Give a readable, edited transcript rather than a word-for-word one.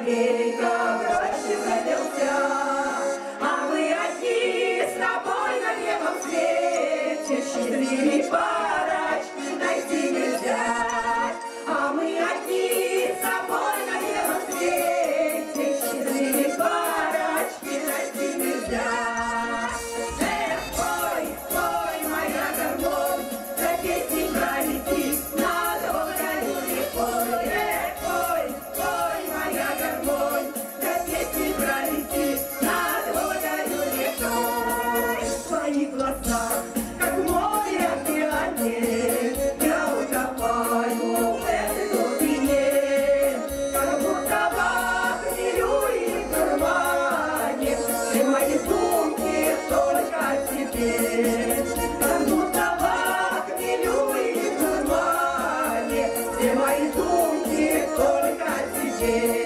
соловейка в роще родился, а мы одни с тобой на белом свете, счастливей парочки найти нельзя. А мы одни с тобой на белом свете, счастливей парочки найти нельзя. Эх, пой, пой, моя гармонь, за песней пролети над Волгою рекой. Эх, пой, пой, моя гармонь, за песней пролети над Волгою рекой. В твоих глазах, как море океане, я утопаю в этой глубине, как будто в хмелю и дурмане, все мои думки только о тебе. Как будто в хмелю и дурмане, все мои думки только о тебе.